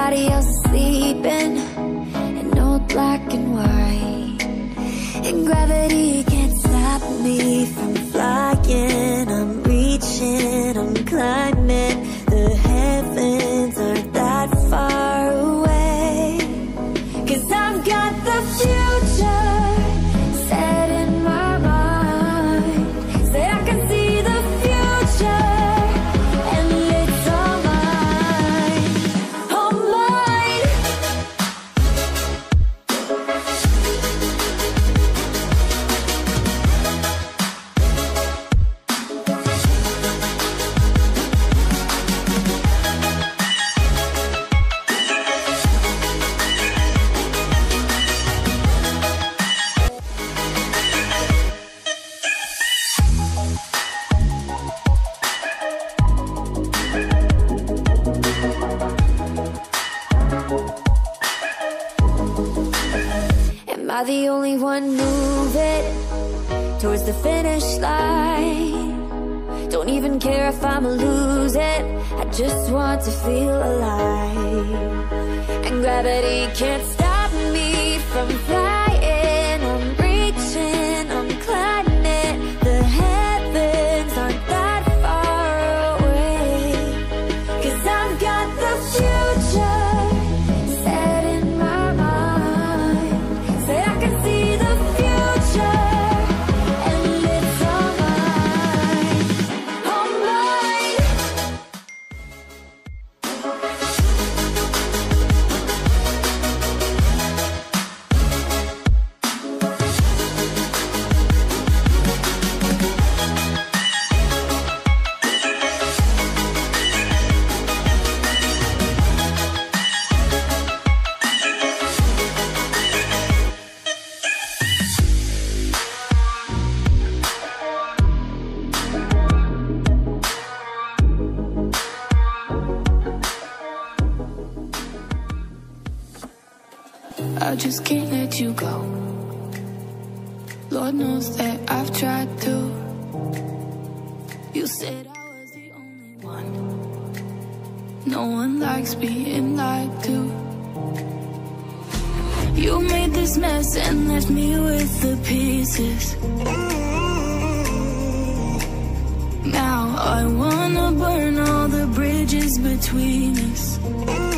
everybody else is sleeping in old black and white, and gravity can't stop me from flying. I'm reaching, I'm climbing. The heavens aren't that far away, 'cause I've got the future set in my mind. Say I can see the future, and it's all mine, all mine. Am I the only one moving towards the finish line? Don't even care if I'ma lose it, I just want to feel alive. And gravity can't stop me from flying. I'm reaching, I'm climbing. The heavens aren't that far away, 'cause I've got the future set in my mind. Say I can see the future, and it's all mine, all mine. I just can't let you go. Lord knows that I've tried to. You said I was the only one. No one likes being lied to. You made this mess and left me with the pieces. Now I wanna burn all the bridges between us.